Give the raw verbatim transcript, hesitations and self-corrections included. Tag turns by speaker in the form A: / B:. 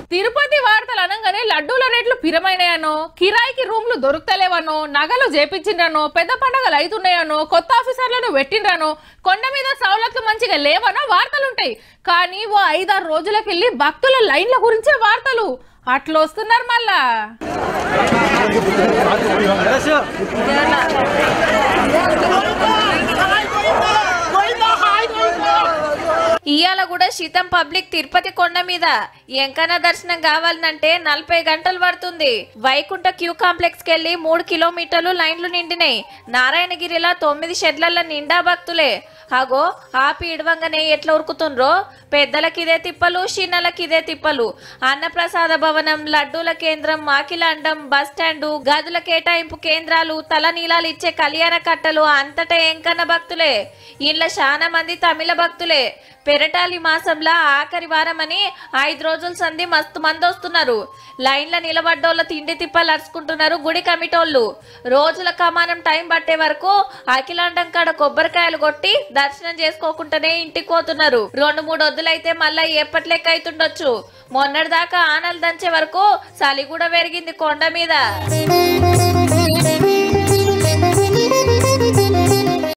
A: తిరుపతి వార్తలు అనగానే లడ్డూల రేట్లు పిరమైనాయనో, కిరాయికి రూమ్లు దొరుకుతలేవనో, నగలు చేపించిండ్రనో, పెద్ద పండుగలు అవుతున్నాయనో, కొత్త ఆఫీసర్లను పెట్టిండ్రనో, కొండ మీద సౌలతులు మంచిగా లేవనో వార్తలుంటాయి. కానీ ఓ ఐదారు రోజులకెళ్ళి భక్తుల లైన్ల గురించే వార్తలు అట్లా వస్తున్నారు. మళ్ళా
B: ఇయాల కూడా శీతం పబ్లిక్ తిరుపతి కొండ మీద ఎంకన్నా దర్శనం కావాలంటే నలభై గంటలు పడుతుంది. వైకుంఠ క్యూ కాంప్లెక్స్ కెళ్లి మూడు కిలోమీటర్లు లైన్లు నిండినాయి. నారాయణగిరిలో తొమ్మిది షెడ్ల నిండా భక్తులే. అగో ఆపి ఇడవంగానే ఎట్లా ఉరుకుతుండ్రో. పెద్దలకి ఇదే తిప్పలు, చిన్నలకి ఇదే తిప్పలు. అన్నప్రసాద భవనం, లడ్డూల కేంద్రం, మాకిలాండం, బస్ స్టాండు, గదుల కేటాయింపు కేంద్రాలు, తలనీలాలు ఇచ్చే కళ్యాణ కట్టలు అంతటా ఎంకన్న భక్తులే. ఇంట్లో చాలా మంది తమిళ భక్తులే. పెరటాలి మాసంలో ఆఖరి వారం అని ఐదు రోజుల సంధి మస్తు మంది వస్తున్నారు. లైన్ల నిలబడ్డోళ్ళ తిండి తిప్పలు అరుచుకుంటున్నారు గుడి కమిటోళ్ళు. రోజుల కమానం టైం పట్టే వరకు అఖిలాండం కాడ కొబ్బరికాయలు కొట్టి దర్శనం చేసుకోకుండానే ఇంటికి పోతున్నారు. రెండు మూడు వద్దులైతే మళ్ళా ఎప్పటి లెక్క అవుతుండొచ్చు. మొన్నటి దాకా ఆనలు దంచే వరకు చలి కూడా పెరిగింది కొండ మీద.